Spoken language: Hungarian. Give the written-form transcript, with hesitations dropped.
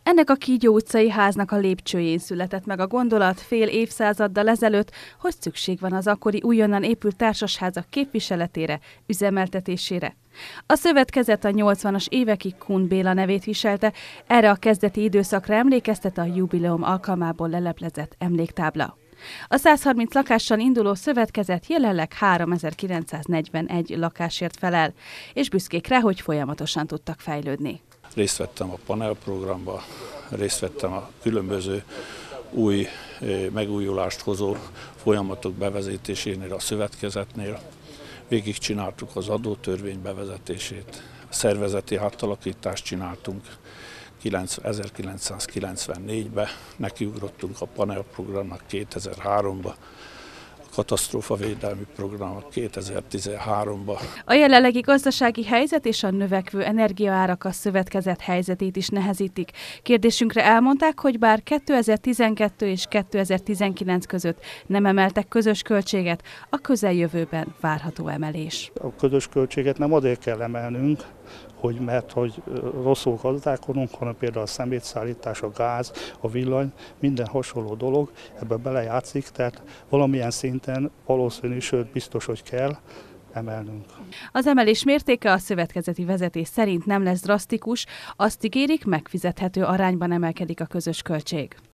Ennek a Kígyó utcai háznak a lépcsőjén született meg a gondolat fél évszázaddal ezelőtt, hogy szükség van az akkori újonnan épült társasházak képviseletére, üzemeltetésére. A szövetkezet a 80-as évekig Kun Béla nevét viselte, erre a kezdeti időszakra emlékeztet a jubileum alkalmából leleplezett emléktábla. A 130 lakással induló szövetkezet jelenleg 3941 lakásért felel, és büszkék rá, hogy folyamatosan tudtak fejlődni. Részt vettem a panelprogramba, részt vettem a különböző új megújulást hozó folyamatok bevezetésénél a szövetkezetnél. Végigcsináltuk az adótörvény bevezetését, a szervezeti átalakítást csináltunk 1994-ben, nekiugrottunk a panelprogramnak 2003-ba, katasztrófavédelmi programnak 2013-ban. A jelenlegi gazdasági helyzet és a növekvő energiaárak a szövetkezet helyzetét is nehezítik. Kérdésünkre elmondták, hogy bár 2012 és 2019 között nem emeltek közös költséget, a közeljövőben várható emelés. A közös költséget nem azért kell emelnünk, mert rosszul gazdálkodunk, hanem például a szemétszállítás, a gáz, a villany, minden hasonló dolog ebbe belejátszik, tehát valamilyen szinten valószínű, sőt biztos, hogy kell emelnünk. Az emelés mértéke a szövetkezeti vezetés szerint nem lesz drasztikus, azt ígérik, megfizethető arányban emelkedik a közös költség.